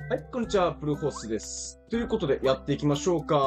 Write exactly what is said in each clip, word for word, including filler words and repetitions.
はい、こんにちは、プルホースです。ということで、やっていきましょうか。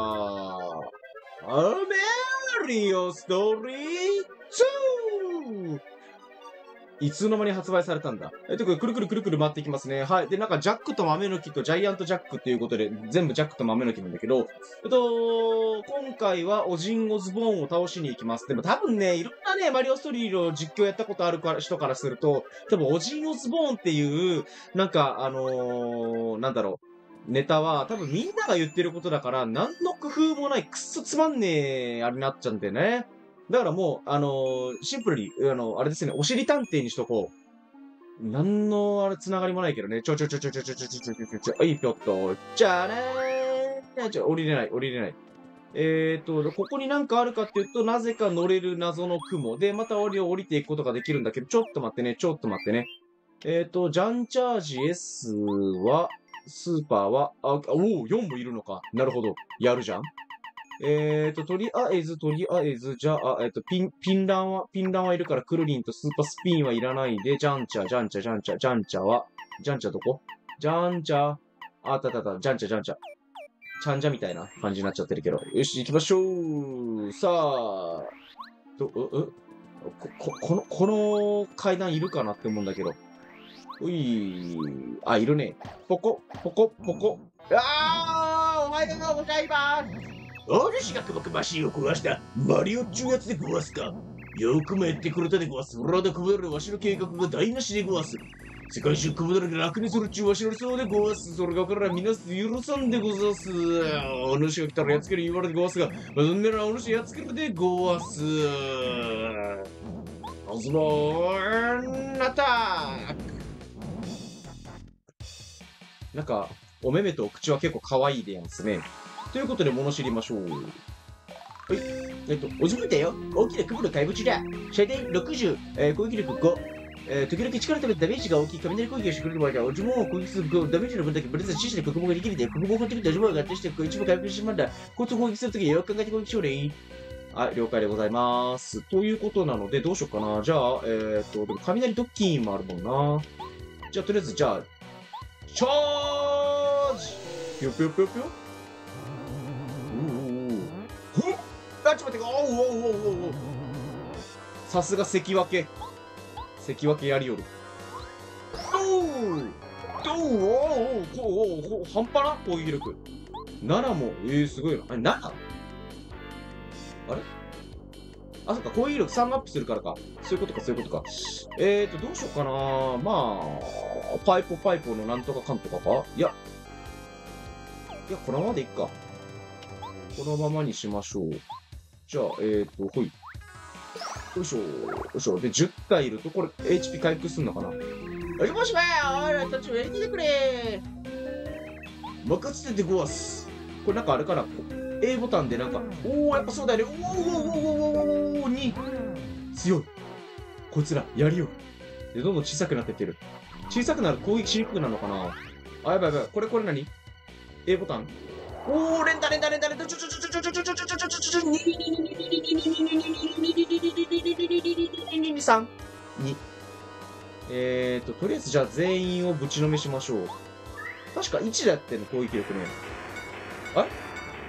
アメリオストーリーツー！いつの間に発売されたんだ。え、ということで、くるくるくるくる回っていきますね。はい。で、なんか、ジャックと豆の木とジャイアントジャックっていうことで、全部ジャックと豆の木なんだけど、えっと、今回はオジン・オズボーンを倒しに行きます。でも多分ね、いろんなね、マリオストーリーの実況やったことある人からすると、多分オジン・オズボーンっていう、なんか、あのー、なんだろう。ネタは、多分みんなが言ってることだから、何の工夫もない、くっそつまんねえ、あれになっちゃうんだよね。だからもう、あのー、シンプルに、あの、あれですね、おしり探偵にしとこう。なんの、あれ、つながりもないけどね。ちょちょちょちょちょちょちょちょちょちょちょちょ、はい、ぴょっと。じゃあねー。ちょ、降りれない、降りれない。えーと、ここになんかあるかっていうと、なぜか乗れる謎の雲で、また降り降りていくことができるんだけど、ちょっと待ってね、ちょっと待ってね。えーと、ジャンチャージ S は、スーパーは、あ、おお、よんもいるのか。なるほど。やるじゃん。えーと、とりあえず、とりあえず、じゃあ、えっと、ピン、ピンランは、ピンランはいるから、クルリンとスーパースピンはいらないで、ジャンチャ、ジャンチャ、ジャンチャ、ジャンチャは、ジャンチャどこジャンチャ、あったあったあった、ジャンチャ、ジャンチャ。ちゃんじゃみたいな感じになっちゃってるけど。よし、行きましょう。さあ、ど、う、う、こ、こ、この、この階段いるかなって思うんだけど。うい、あ、いるね。ポコ、ポコ、ポコ。あー、お前がございます。お主がくばくばしいを壊したマリオっちゅうやつでごわすか。よくもやってくれたでごわす。俺らでくぶるわしの計画が台無しでごわす。世界中くぶる楽にするっちゅうわしの理想でごわす。それがからみなす許さんでござす。お主が来たらやっつける言われでごわすが、そんならお主やっつけるでごわす。オズボーンアタック。なんか、お目目とお口は結構可愛いでやんすね。ということで物知りましょう。はい。えっと、おじぶんだよ。大きな雲の怪物だ。最大ろくじゅう、えー、攻撃力ご。えー、時々力食べるダメージが大きい雷攻撃をしてくれる場合は、おじぼんを攻撃するとダメージの分だけブレず小さな国語ができるんで、国語を持ってきておじぼんが合体して一部回復してしまうんだ。こいつを攻撃するときはよく考えて攻撃しようね。はい、了解でございます。ということなので、どうしようかな。じゃあ、えー、っと、でも雷ドッキンもあるもんな。じゃあ、とりあえず、じゃあ、チャージぴょぴょぴょぴょほっあ、ちょっと待って、おうおうおうおうおうさすが関脇。関脇やりよる。おうおうおうおうおうおう半端な攻撃力。ななも、えー、すごいな。あれ、なな? あれあ、そっか、攻撃力さんアップするからか。そういうことか、そういうことか。えーと、どうしようかな。まあ、パイポパイポのなんとかかんとかかいや、いや、このままでいっか。このままにしましょう。じゃあ、えーと、ほい。よいしょ、よいしょ。で、じゅったいいると、これ、エイチピー 回復すんのかな。よしもしばやおらたちもやりててくれ任せてでごわす。これなんかあれかな ?A ボタンでなんか、おー、やっぱそうだよね。おーおーおーおーおーおーに、強い。こいつら、やりよる。で、どんどん小さくなっていってる。小さくなる攻撃しにくくなるのかなあ、やばいやばい。これこれ何 ?A ボタンおー、連打連打連打連打ちょちょちょちょちょちょちょちょちょちょちょちょちょちょにさんにえーと、とりあえずじゃあ全員をぶちのめしましょう。確かいちでやってんの、攻撃力ね。あれ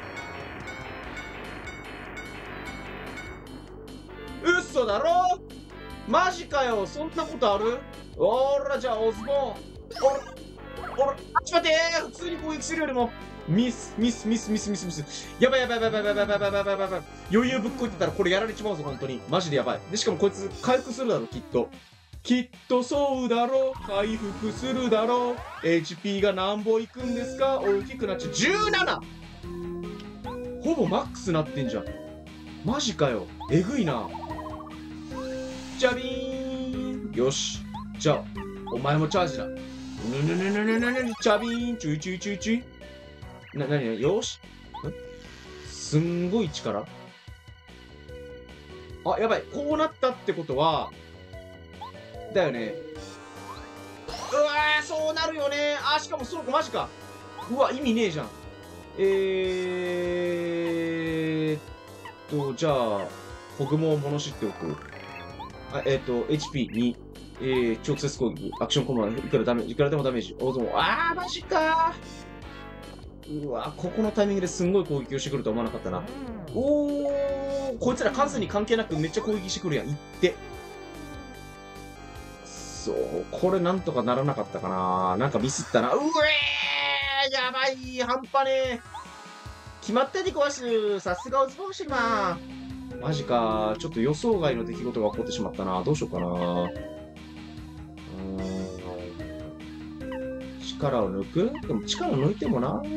嘘だろマジかよそんなことあるおーら、じゃあオズボーン。おら、おら、あ、ちょっと待って普通に攻撃するよりも、ミス、ミス、ミス、ミス、ミス、ミス。やばいやばいやばいやばいやばいやばいやばいやばいやばい。余裕ぶっこいてたらこれやられちまうぞ、本当に。マジでやばい。で、しかもこいつ回復するだろ、きっと。きっとそうだろう。回復するだろう。エイチピー が何本いくんですか大きくなっちゃう。じゅうなな! ほぼマックスなってんじゃん。マジかよ。えぐいな。ジャビーンよし。じゃあ、お前もチャージだ。ぬぬぬぬぬぬぬぬチャビーンチュイチュイチュイチュイ。な、なになによし。すんごい力あ、やばい。こうなったってことは、だよね。うわー、そうなるよね。あ、しかもそうか、マジか。うわ、意味ねえじゃん。えーっと、じゃあ、ポグモを物知っておく。あ、えーっと、エイチピーに。 えー、直接攻撃、アクションコマンド、いくらダメージ、いくらでもダメージ。おー、でも、あー、マジかー。うわ、ここのタイミングですんごい攻撃をしてくるとは思わなかったな。おー、こいつら数に関係なくめっちゃ攻撃してくるやん。いって。そう、これなんとかならなかったかな。なんかミスったな。うえー、やばい、半端ねえ。決まったで壊す。さすがおズボンシルマン。マジか。ちょっと予想外の出来事が起こってしまったな。どうしようかな。うーん。力を抜くでも力を抜いてもな。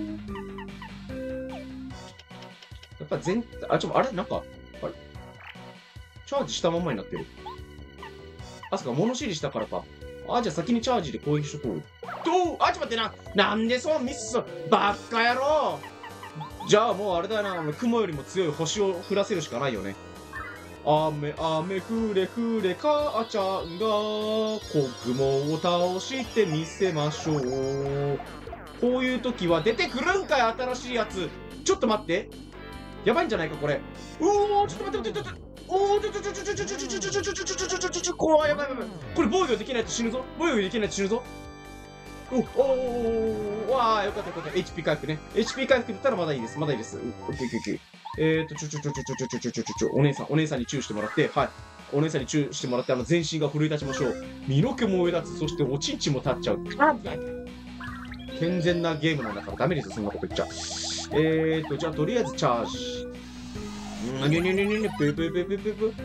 やっぱ全、あ、ちょ、あれなんか、あれチャージしたままになってる。あ、そっか、物知りしたからか。あ、じゃあ先にチャージで攻撃しとこう。どうあ、ちょっと待ってな。なんでそうミスすばっかやろじゃあもうあれだよな。雲よりも強い星を降らせるしかないよね。雨、雨降れ降れ母ちゃんが、雲を倒してみせましょう。こういう時は出てくるんかい、新しいやつ。ちょっと待って。やばいんじゃないか、これ。うおー、ちょっと待って、待って、待って。おー、ちょちょちょちょちょちょちょちょちょちょちょちょちょちょちょちょちょちょ怖い、やばいやばい。これ防御できないと死ぬぞ。防御できないと死ぬぞ。おおー、わー、よかったよかった。エイチピー 回復ね。エイチピー 回復だったらまだいいです。まだいいです。オッケーオッケーオッケー。えーと、ちょちょちょちょちょちょちょちょちょちょちょ、お姉さん、お姉さんにチューしてもらって、はい。お姉さんにチューしてもらって、あの、全身が奮い立ちましょう。身の毛も上立つ、そしておちんちんも立っちゃう。健全なゲームなんだからダメですよ、そんなこと言っちゃ。えーと、じゃあとりあえずチャージ。んーにゅにゅにゅにゅにゅ、ぷーぷーぷーぷーぷーぷ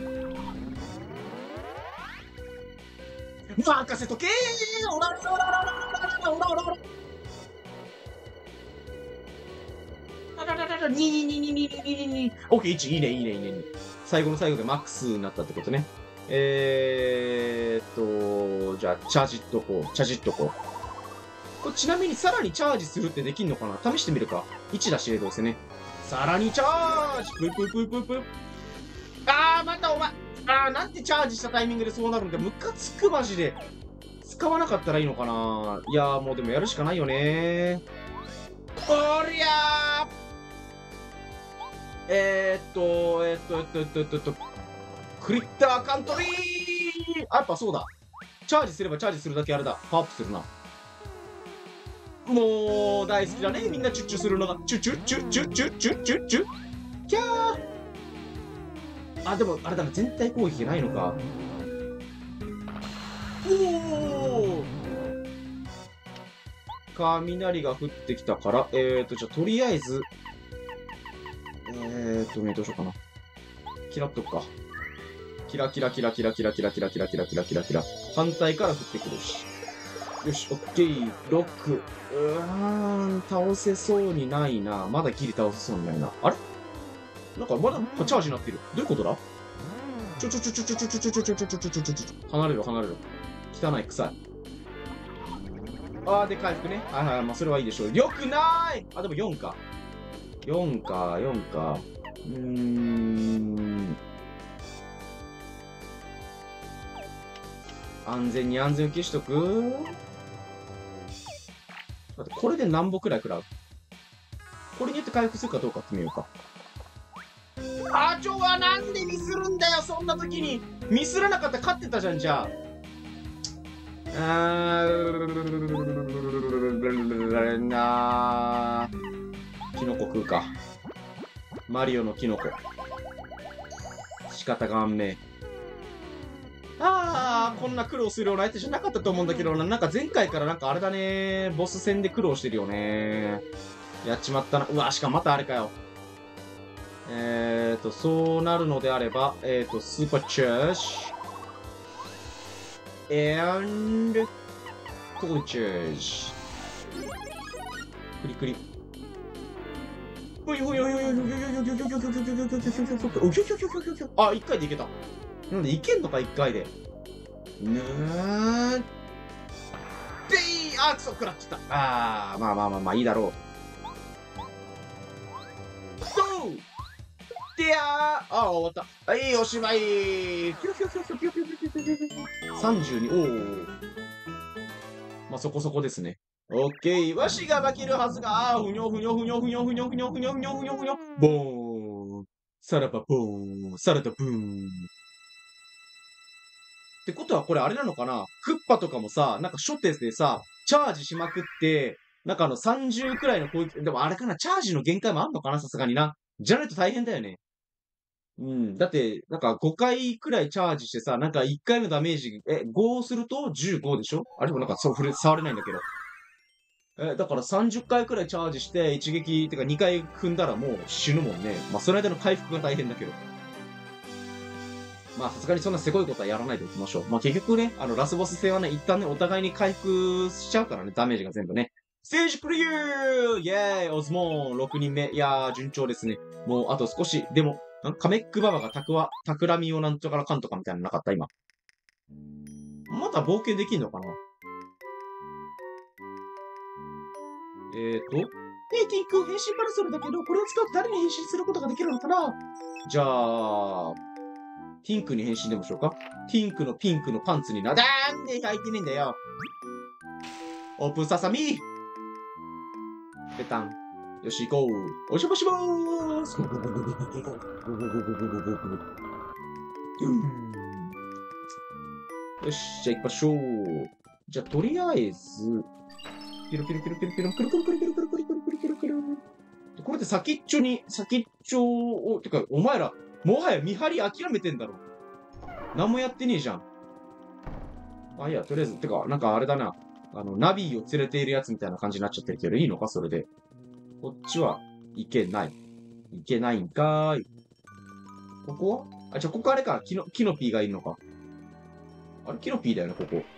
ー。任せとけーオラオラオラオラオラオラオラオラオラにににににににに。オッケー、いち、いいね、いいね、いいね。最後の最後でマックスになったってことね。えーっと、じゃあ、チャージっとこう、チャージっとこう。これちなみにさらにチャージするってできんのかな試してみるか。いちだし、どうせね。さらにチャージぷいぷいぷいぷいぷい。あー、またお前。あー、なんてチャージしたタイミングでそうなるんだ。ムカつくマジで。使わなかったらいいのかないやー、もうでもやるしかないよねー。おりゃーえー、っと、えー、っと、えっと、えっと、えっと、えっと、クリッターカントリーあ、やっぱそうだ。チャージすればチャージするだけあれだ。パワーアップするな。もう、大好きだね。みんなチュッチュするのが。チュチュチュチュチュチュチュチュ。キャーあ、でも、あれだな。全体攻撃ないのか。おー雷が降ってきたから、えーと、じゃあ、とりあえず、えーとね、どうしようかな。キラっとくか。キラキラキラキラキラキラキラキラキラキラキラキラ。反対から降ってくるし。よし、オッケー。ロック。うーん、倒せそうにないな。まだギリ倒せそうにないな。あれなんかまだチャージになってる。どういうことだちょちょちょちょちょちょちょちょちょちょちょちょちょちょちょちょ離れろ離れろ。汚い、臭い。あーで回復ね。はいはい、まあそれはいいでしょう。よくないあ、でもよんか。よんか、よんか。うーん。安全に安全を消しとく待って、これで何歩くらい食らうこれによって回復するかどうか決めようか。あちょはなんでミスるんだよ、そんな時に。ミスらなかったら勝ってたじゃん、じゃあ。あーなーキノコ食うか。マリオのキノコ。仕方があんめ。ああ、こんな苦労するような相手じゃなかったと思うんだけどな。なんか前回からなんかあれだね。ボス戦で苦労してるよね。やっちまったな。うわ、しかもまたあれかよ。えーと、そうなるのであれば、えーと、スーパーチャージ。and、トーチャージ。クリクリ。あ、一回でいけた。なんでいけんのか、一回で。ぬー。でいあー、くそ、食らっちゃった。あー、まあまあまあまあ、いいだろう。ゴーでやーあー、終わった。はい、おしまいさんじゅうに、おー。まあ、そこそこですね。オッケー。わしが負けるはずが、あー、ふにょふにょふにょふにょふにょふにょふにょふにょふにょふにょ。ボーン。さらばボーン。さらばブーン。 ってことはこれあれなのかな、クッパとかもさ、なんか初手でさ、チャージしまくって、なんかあのさんじゅうくらいの攻撃、でもあれかな、チャージの限界もあんのかな、さすがにな。じゃないと大変だよね。うん。だって、なんかごかいくらいチャージしてさ、なんかいっかいのダメージ、え、ごするとじゅうごでしょ、あれでもなんかそう、触れ、触れないんだけど。え、だからさんじゅっかいくらいチャージして、一撃、てかにかい踏んだらもう死ぬもんね。まあ、その間の回復が大変だけど。まあ、さすがにそんなせこいことはやらないでおきましょう。まあ、結局ね、あの、ラスボス戦はね、一旦ね、お互いに回復しちゃうからね、ダメージが全部ね。ステージクリアーイェーイオズモーンろくにんめ。いやー、順調ですね。もう、あと少し。でも、んカメックババがたくわ、企みをなんとからかんとかみたいなのなかった今。まだ冒険できんのかな。えーと。ねえ、ティンク、変身パラソルだけど、これを使うと誰に変身することができるのかな。じゃあ、ティンクに変身でもしようか。ティンクのピンクのパンツにな、なんで履いてねえんだよ。オープンササミペタン。よし、行こう。おしぼしぼーす。よし、じゃあ行きましょう。じゃあ、とりあえず、ピロピロピロピロピロピロピロピロピロピロピロピロピロピロピロ。これで先っちょに、先っちょを、てか、お前ら、もはや見張り諦めてんだろ。何もやってねえじゃん。あ、いや、とりあえず、てか、なんかあれだな。あの、ナビを連れているやつみたいな感じになっちゃってるけど、いいのかそれで。こっちは、いけない。いけないんかーい。ここはあ、じゃあ、ここあれか。キノ、キノピーがいるのか。あれキノピーだよね、ここ。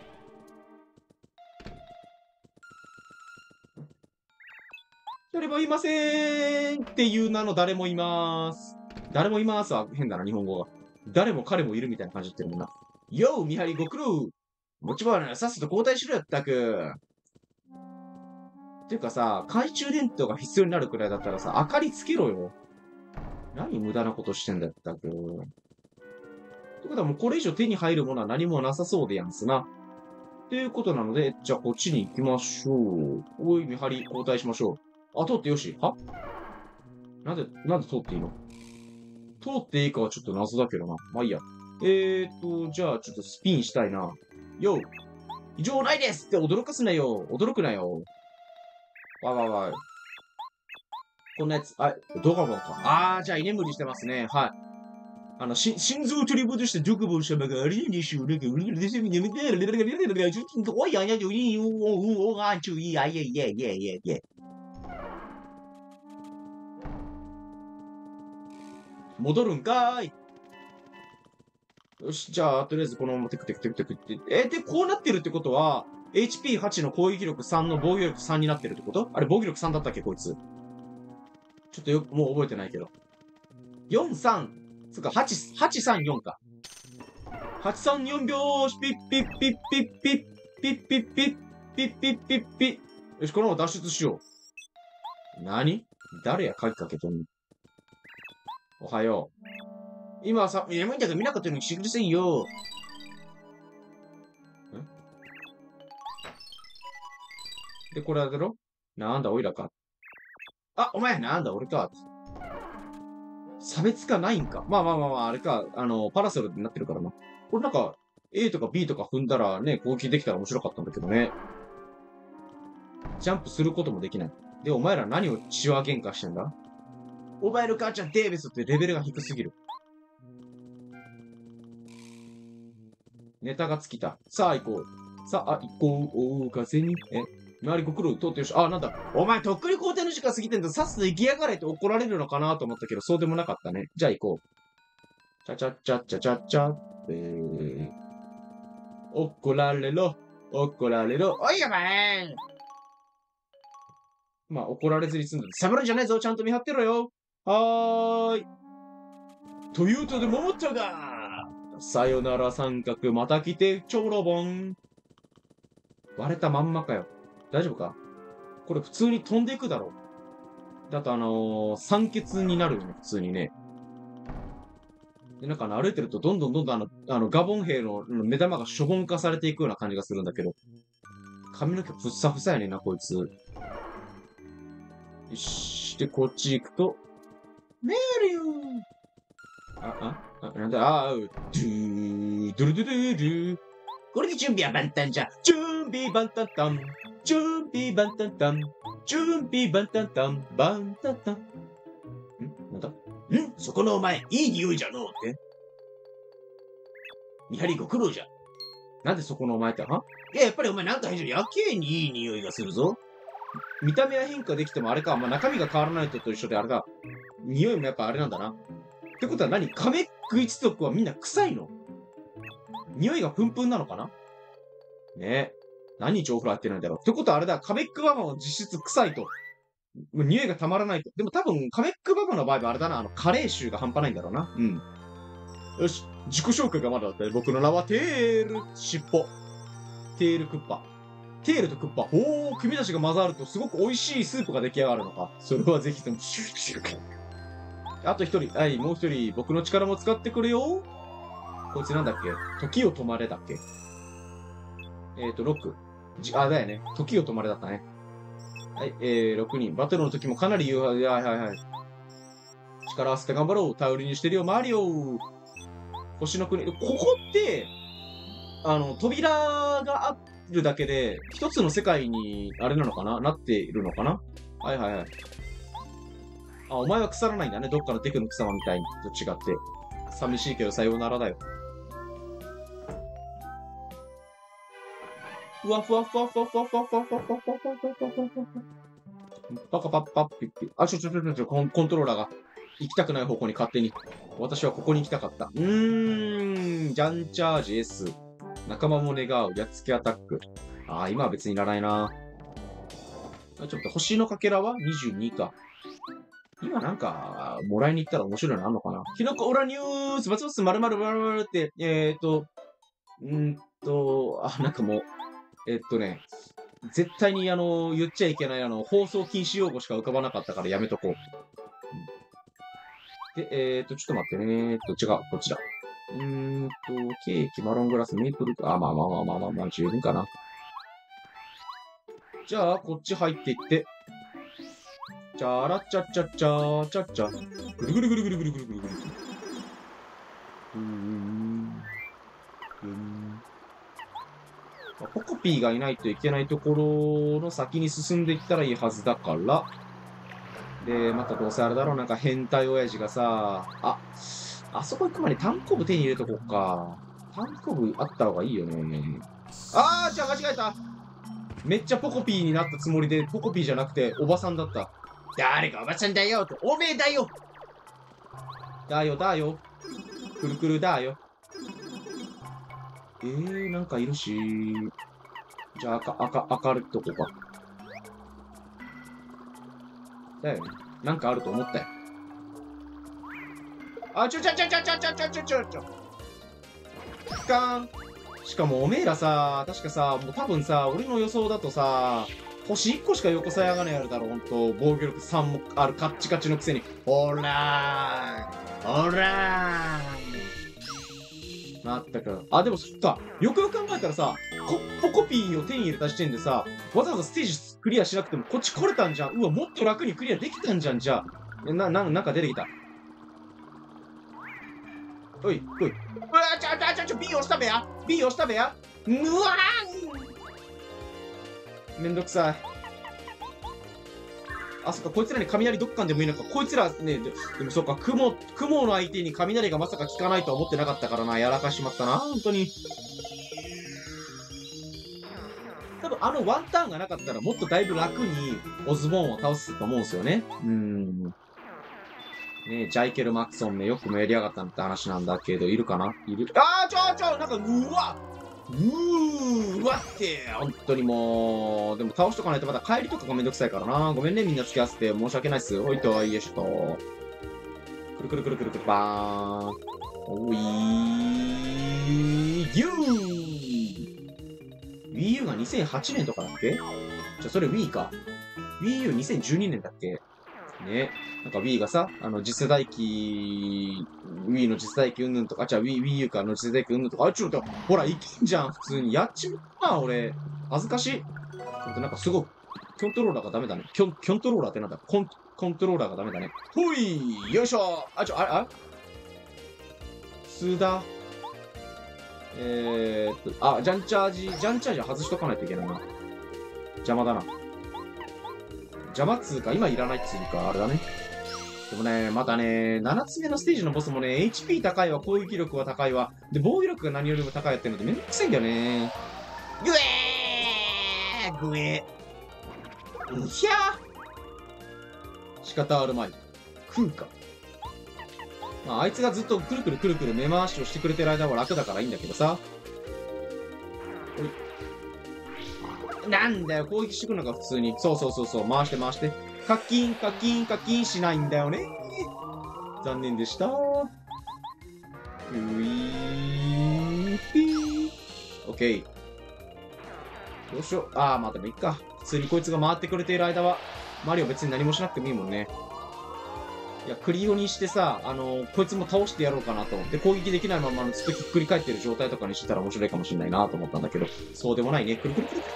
誰もいませーんっていう名の誰もいまーす。誰もいまーすは変だな、日本語が。誰も彼もいるみたいな感じ言ってるもんな。よー、見張りご苦労。持ち場はさっさと交代しろよったく。っていうかさ、懐中電灯が必要になるくらいだったらさ、明かりつけろよ。何無駄なことしてんだよったく。ってことはもうこれ以上手に入るものは何もなさそうでやんすな。っていうことなので、じゃあこっちに行きましょう。おい、見張り交代しましょう。あ、通ってよし。はなんで、なんで通っていいの？通っていいかはちょっと謎だけどな。まあいいや。えーと、じゃあちょっとスピンしたいな。よ異常ないですって驚かすなよ。驚くなよ。わわわ。こんなやつ、あ、ドガボンか。あー、じゃあ居眠りしてますね。はい。あの、し、心臓を取り戻してドガボン様があれでしょう。なんか、うるうるでしょ。眠ってる。おいやいや、おい、おお、おあんちゅう、いやいやいやいやいやいや。戻るんかーい。よし、じゃあ、とりあえずこのままテクテクテクテクって。えー、で、こうなってるってことは、エイチピーはち の攻撃力さんの防御力さんになってるってこと？あれ、防御力さんだったっけ、こいつ。ちょっとよく、もう覚えてないけど。よん、さん、つうか、はち、はち、さん、よんか。はち、さん、よん拍子、ピッピッピッピッピッピッピッピッピッピッピッピッ。よし、このまま脱出しよう。何？誰や鍵かけとんの？おはよう。今はさ、眠いんだから見なかったようにしてくださいよ。んで、これだろ？なんだ、おいらか。あ、お前、なんだ、俺か。差別化ないんか。まあまあまあまあ、あれか。あの、パラソルになってるからな。これなんか、A とか B とか踏んだらね、攻撃できたら面白かったんだけどね。ジャンプすることもできない。で、お前ら何を血は喧嘩してんだ？お前の母ちゃんデービスってレベルが低すぎる。ネタが尽きた。さあ行こう。さあ行こう。お風に。え周りご苦労通ってよし。あ、なんだ。お前、とっくに工程の時間過ぎてんだ。さっさと行きやがれって怒られるのかなと思ったけど、そうでもなかったね。じゃあ行こう。ちゃちゃちゃちゃちゃちゃ。えー。怒られろ。怒られろ。おいやばい。まあ、怒られずに済んだ。サボるんじゃないぞ。ちゃんと見張ってろよ。はーい。というとでも思ったが。さよなら三角、また来て、ちょろぼん。割れたまんまかよ。大丈夫か？これ普通に飛んでいくだろう。だとあのー、酸欠になるよね、普通にね。で、なんかあの、歩いてるとどんどんどんどんあの、あの、ガボン兵の目玉がしょぼん化されていくような感じがするんだけど。髪の毛ふっさふさやねんな、こいつ。よし。で、こっち行くと、メリューあ、ああ、なんだ、あー、ドゥー、ドゥルドゥドゥドゥ。これで準備は万端じゃ。準備万端タン。準備万端タン。準備万端タン。万端タン。んなんだんそこのお前、いい匂いじゃのうって。見張りご苦労じゃ。なんでそこのお前って、はいや、やっぱりお前なんか変じゃやけにいい匂いがするぞ。見た目は変化できてもあれか、まあ、中身が変わらないとと一緒であれだ。匂いもやっぱあれなんだな。ってことは何カメック一族はみんな臭いの？匂いがプンプンなのかな？ねえ。何日お風呂入ってないんだろう。ってことはあれだ、カメックババも実質臭いと。もう匂いがたまらないと。でも多分、カメックババの場合はあれだな、あの、カレー臭が半端ないんだろうな。うん。よし。自己紹介がまだだったね。僕の名はテール、尻尾。テールクッパ。テールとクッパ。おー、君たちが混ざるとすごく美味しいスープが出来上がるのか。それはぜひとも、シュッシュッ。あと一人。はい、もう一人。僕の力も使ってくれよ。こいつなんだっけ？時を止まれだっけ？えっと、ろく。じ、あ、だよね。時を止まれだったね。はい、えー、ろくにん。バトルの時もかなり優秀。はいはいはい。力合わせて頑張ろう。頼りにしてるよ、マリオ。星の国。ここって、あの、扉があるだけで、一つの世界に、あれなのかななっているのかなはいはいはい。あ、お前は腐らないんだね。どっかのテクの草間みたいにと違って。寂しいけどさようならだよ。ふわふわふわふわふわふわふわふわふわふわふわふわふわふわふわ。パカパッパッピッピ。あ、ちょちょちょちょちょ、コントローラーが行きたくない方向に勝手に。私はここに行きたかった。うーん、ジャンチャージ S。仲間も願う、やっつけアタック。ああ、今は別にいらないな。ちょっと待って、星のかけらはにじゅうにか。今なんか、もらいに行ったら面白いのあんのかな？キノコオラニュースバツバツ丸々丸々って、えーっと、んーと、あ、なんかもう、えっとね、絶対にあの、言っちゃいけないあの、放送禁止用語しか浮かばなかったからやめとこう。で、えーっと、ちょっと待ってね。えっと、違う、こっちだ。うーんと、ケーキ、マロングラス、メープル、あ、まあまあまあまあまあまあ、十分かな。じゃあ、こっち入っていって、チャラチャチャチャチャチャ。ぐるぐるぐるぐるぐるぐるぐるぐる。うーん。うーん。ポコピーがいないといけないところの先に進んでいったらいいはずだから。で、またどうせあれだろう、なんか変態親父がさ、あ、あそこ行く前に単行部手に入れとこうか。単行部あった方がいいよね。あー、じゃあ間違えた。めっちゃポコピーになったつもりで、ポコピーじゃなくて、おばさんだった。誰がおばさんだよって、おめえだよだよだよ。くるくるだよ。えー、なんかいるし。じゃあ赤、赤、明るいとこか。だよね。なんかあると思ったよ。あ、ちょちょちょちょちょちょちょちょちょちょ。ガーン。しかもおめえらさ、確かさ、もう多分さ、俺の予想だとさ、星いっこしか横さやがねあるだろ、ほんと。防御力さんもあるカッチカチのくせに。ほらーほらーまったく。あ、でもそっか。よくよく考えたらさ、コポコピーを手に入れた時点でさ、わざわざステージクリアしなくてもこっち来れたんじゃん。うわ、もっと楽にクリアできたんじゃん、じゃあ。な、な、なんか出てきた。おい、おい。うわちょちょちょちょ、B 押したべや ?B 押したべやうわーんめんどくさい。あ、そっか、こいつらに雷どっかんでもいいのか。こいつらね、で、でもそっか、雲、雲の相手に雷がまさか効かないとは思ってなかったからな。やらかしまったな、本当に。多分あのワンターンがなかったらもっとだいぶ楽にオズボーンを倒すと思うんですよね。うーん。ねジャイケル・マクソンね、よくもやりやがったって話なんだけど、いるかないるあーちょちょなんか、うわうーわって、本当にもう、でも倒しとかないとまた帰りとかがめんどくさいからな。ごめんね、みんな付き合わせて。申し訳ないっす。ほいと、よいしょと。くるくるくるくるくるばーん。おいー、ぎゅー Wii U がにせんはちねんとかだっけじゃあ、それ Wii か。Wii Uにせんじゅうにねんだっけね。なんか Wii がさ、あの、次世代機、Wii の次世代機うんぬんとか、あ、じゃあ Wii、Wii U かの次世代機うんぬんとか、あ、ちょっと、ほら、いけんじゃん、普通に。やっちまったな、俺。恥ずかしい。ほんとなんかすごい、コントローラーがダメだね。キョン、キョントローラーってなんだコン、コントローラーがダメだね。ほいよいしょあ、ちょ、あれ、あ通だ。えーっと、あ、ジャンチャージ、ジャンチャージは外しとかないといけないな。邪魔だな。邪魔っつうか、今いらないっつうか、あれだね。でもね、またね、ななつめのステージのボスもね、エイチピー 高いわ、攻撃力は高いわ。で、防御力が何よりも高いやってるのでめんどくさいんだよね。ぐえーぐえーうひゃー仕方あるまい。食うか。まあ、あいつがずっとくるくるくるくる目回しをしてくれてる間は楽だからいいんだけどさ。なんだよ、攻撃してくるのが普通に。そうそうそうそう、回して回して。カキン、カキン、カキンしないんだよね。残念でした。ういーぴー。オッケー。どうしよう。あー、まあでもいっか。普通にこいつが回ってくれている間は、マリオ別に何もしなくてもいいもんね。いや、クリオにしてさ、あのー、こいつも倒してやろうかなと思って、攻撃できないままずっとひっくり返ってる状態とかにしてたら面白いかもしれないなと思ったんだけど、そうでもないね。くるくるくるくる。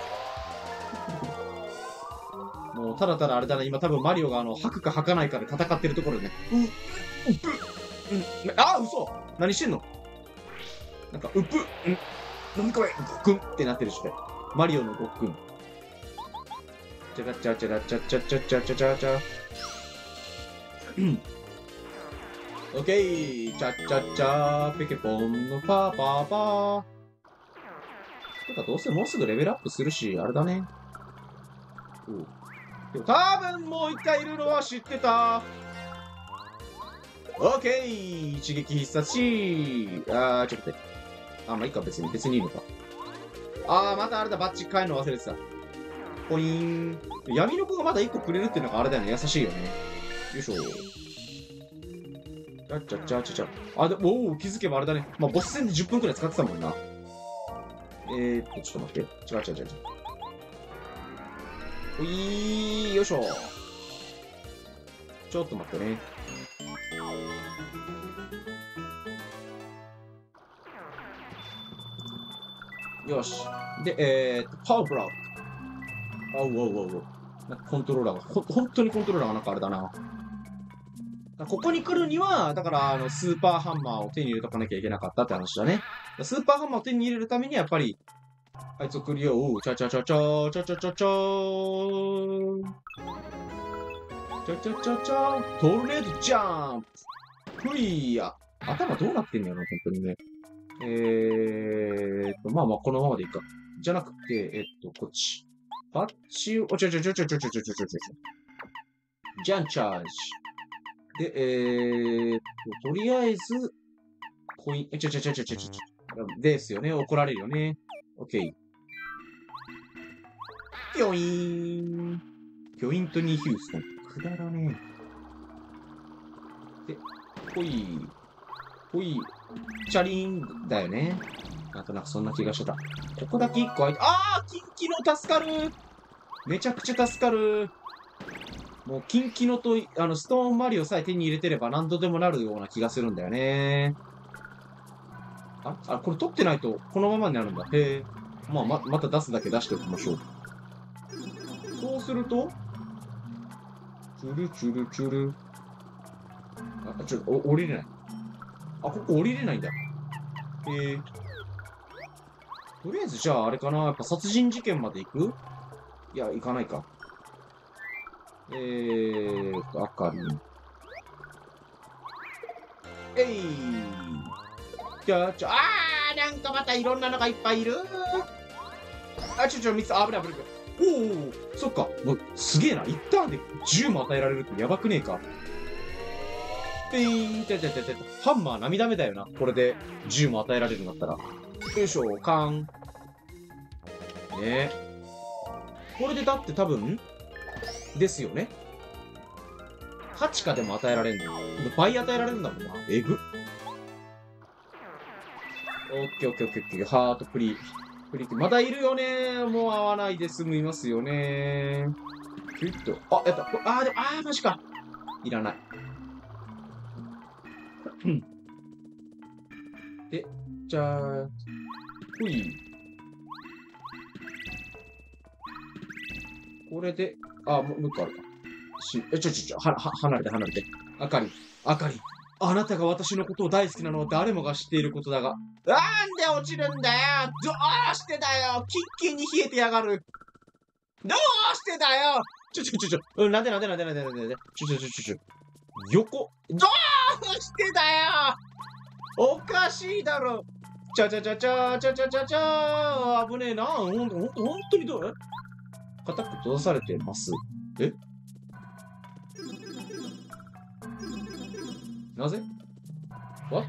もう、ただただあれだな、今多分マリオがあの、吐くか吐かないかで戦ってるところでね。う、うっぷ、うん、あ、嘘何してんのなんか、うっぷ、うん、何これごっくんってなってるしね。マリオのごっくん。チャラチャチャラチャチャチャチャチャチャチャ。うん。オッケーチャチャチャペケポンのパーパーパー。てか、どうせもうすぐレベルアップするし、あれだね。うん。でも多分もう一回いるのは知ってた。オッケー一撃必殺しあー、ちょっと待って。あ、まあいいか、別に。別にいいのか。あー、またあれだ、バッチ変えるの忘れてた。ポイーン。闇の子がまだいっこくれるっていうのがあれだよね。優しいよね。よいしょ。ちゃちゃちゃちゃちゃ。あ、でも、おー、気づけばあれだね。まあ、ボス戦でじゅっぷんくらい使ってたもんな。えーっと、ちょっと待って。違う違う違う違う。ほいー、よいしょ。ちょっと待ってね。よし。で、えーっと、パワーブロック。あうおうおうおう。なんかコントローラーが、ほ、本当にコントローラーがなんかあれだな。ここに来るには、だから、あの、スーパーハンマーを手に入れとかなきゃいけなかったって話だね。スーパーハンマーを手に入れるために、やっぱり、あいつをクリアを、チャチャチャチャチャチャチャチャーチャチャチャチャトルネードジャンプふいや。頭どうなってんのやろ、本当にね。えーっと、まあまあ、このままでいいか。じゃなくて、えっと、こっち。バッチを、おちょちょちょちょちょちょちょちょちょちょ。ジャンチャージ。で、えーっと、とりあえず、コイン、え、ちょちょちょちょちょちょ。ですよね。怒られるよね。オッケー。ピョイーン。ピョイントニー・ヒューストン。くだらねえ。で、ほい。ほい。チャリーンだよね。なんとなくそんな気がしてた。ここだけ一個空いて、あーキンキノ助かるめちゃくちゃ助かるもう、キンキノと、あの、ストーンマリオさえ手に入れてれば何度でもなるような気がするんだよね。あ、あ、これ取ってないと、このままになるんだ。へえ。まあ、ま、また出すだけ出しておきましょう。そうすると、チュルチュルチュル。あ、ちょっと、お、降りれない。あ、ここ降りれないんだ。へえ。とりあえず、じゃあ、あれかな。やっぱ殺人事件まで行くいや、行かないか。えーと、あかりん。えいじゃあ、ちょ、あーなんかまたいろんなのがいっぱいいるあ、ちょ、ちょ、ミス、あ、危ない危ない。おおそっか。もう、すげえな。一ターンでじゅうも与えられるってやばくねえか。ペイーンててててて。ハンマー涙目だよな。これでじゅうも与えられるんだったら。よいしょ、カン。ねえ。これでだって多分、ですよね。はちかでも与えられるの。倍与えられるんだもんな。えぐ。オッケーオッケーオッケーオッケー。ハートプリ。プリまだいるよねもう合わないで済みますよねキュッと。あ、やった。あー、でも、あー、マジか。いらない。うん。で、じゃあ、ほい。これで、あ、もう一個あるか。し、え、ちょちょちょ、は、は、離れて離れて。あかり、あかり、 あなたが私のことを大好きなのは誰もが知っていることだが。なんで落ちるんだよ。どうしてだよ。キンキンに冷えてやがる。どうしてだよ。ちょちょちょちょ。うん、なんでなんでなんでなんでなんでなんで。ちょちょちょちょちょ。横。どうしてだよ。おかしいだろ。ちゃちゃちゃちゃちゃちゃちゃちゃ。危ねえな。ほんと、ほんと、ほんとにどう固く閉ざされてます。えなぜ ?What?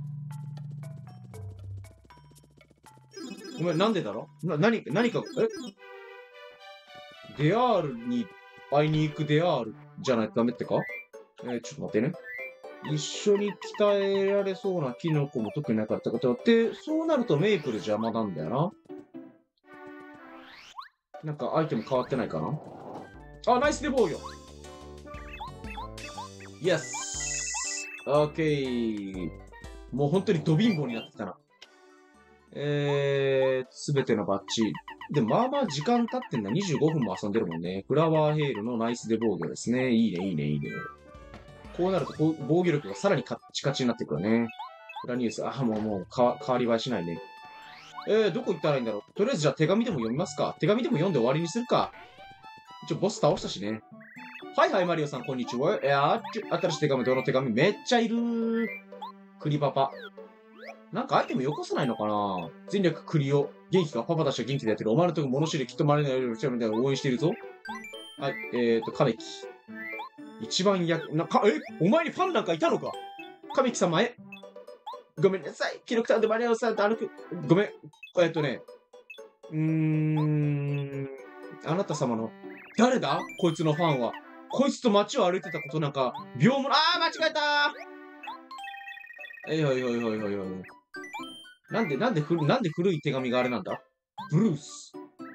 お前なんでだろな、何、何か、えデアールに会いに行くデアールじゃないとダメってかえー、ちょっと待ってね。一緒に鍛えられそうなキノコも特になかったことって、そうなるとメイプル邪魔なんだよな。なんかアイテム変わってないかなあ、ナイスデボーよ。イエス。オッケー。もう本当にド貧乏になってきたな。えー、すべてのバッジ。でもまあまあ時間経ってんだ。にじゅうごふんも遊んでるもんね。フラワーヘイルのナイスデ防御ですね。いいね、いいね、いいね。こうなるとこう防御力がさらにカッチカチになってくるね。フラニウス、あ、もうもうか変わり映えしないね。えー、どこ行ったらいいんだろう。とりあえずじゃあ手紙でも読みますか。手紙でも読んで終わりにするか。一応ボス倒したしね。はいはい、マリオさん、こんにちは。えー、新しい手紙、どの手紙めっちゃいるー。クリパパ。なんかアイテムよこさないのかな全力クリオ。元気かパパたちは元気でやってる。お前のとこ物知りきっとマリオのよりみたいな応援しているぞ。はい、えーと、カメキ。一番や、な、か、えお前にファンなんかいたのかカメキ様へ。ごめんなさい。記録さんでマリオさんと歩く。ごめん。えっとね。うーん。あなた様の。誰だこいつのファンは。こいつと街を歩いてたことなんか、秒も、あー間違えたーえいほいほいほいほいほい。なんで、なんで古、なんで古い手紙があれなんだブルース。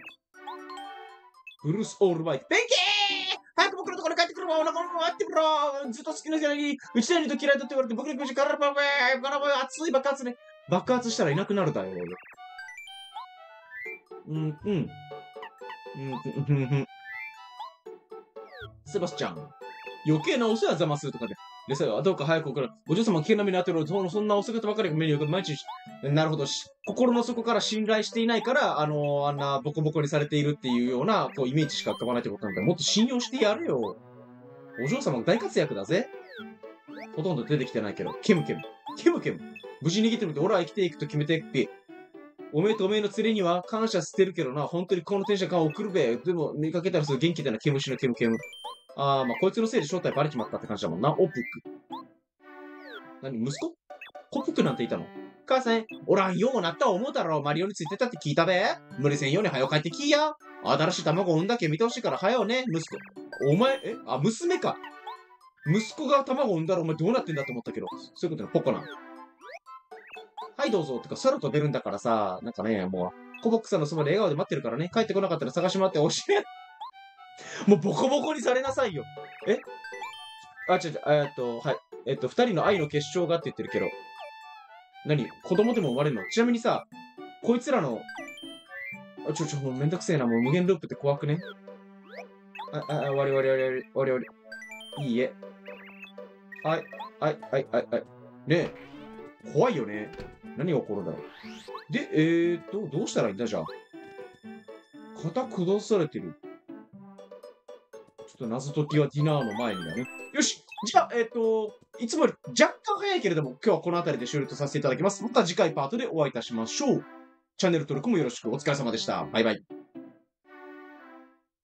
ブルースオールバイト。ベンキー早く僕のところに帰ってくるわお腹も待ってくろずっと好きな人に、うちらにと嫌いだって言われて僕の気持ちガラバベーガラバー熱い爆発ね。爆発したらいなくなるだよ。うん、うん。うん、うん、うん、うん。セバスチャン。余計なお世話ざますとかで。でさ、どうか早くから、お嬢様危険な目に遭ってるのそんなお姿ばかりが目に浮かぶ毎日、なるほどし、心の底から信頼していないから、あのー、あんなボコボコにされているっていうような、こう、イメージしか浮かばないってことなんだ。もっと信用してやるよ。お嬢様大活躍だぜ。ほとんど出てきてないけど、ケムケム。ケムケム。無事逃げてみて、俺は生きていくと決めてっぴ。おめえとおめえの連れには感謝してるけどな、本当にこの天使感を送るべ。でも、見かけたらすぐ元気だな、ケムシのケムケム。あー、まあ、こいつのせいで正体バレちまったって感じだもんな。オプク。何息子コプクなんていたの母さん、おらんようなった思うだろ。マリオについてたって聞いたべ。無理せんように早く帰ってきや。新しい卵を産んだけ見てほしいから早うね、息子。お前、えあ、娘か。息子が卵を産んだらお前どうなってんだと思ったけど。そういうことね、ポコな。はいどうぞ。てか、空飛べるんだからさ、なんかね、もう、コボックさんのそばで笑顔で待ってるからね。帰ってこなかったら探し回って教え。もうボコボコにされなさいよ。えあ、違う違う、えっと、はい。えっと、二人の愛の結晶がって言ってるけど。何子供でも生まれるのちなみにさ、こいつらの、あ、ちょちょ、もうめんどくせえな。もう無限ループって怖くねあ、あ、あ、終わり終わり終わり終わり終わり。いいえ。はい、はい、はい、はい、はい。ねえ。怖いよね。何が起こるんだろう。で、えーと、どうしたらいいんだじゃあ。肩下されてる。ちょっと謎解きはディナーの前にだね。よしじゃあ、えっ、ー、と、いつもより若干早いけれども、今日はこの辺りで終了とさせていただきます。また次回パートでお会いいたしましょう。チャンネル登録もよろしくお疲れ様でした。バイバイ。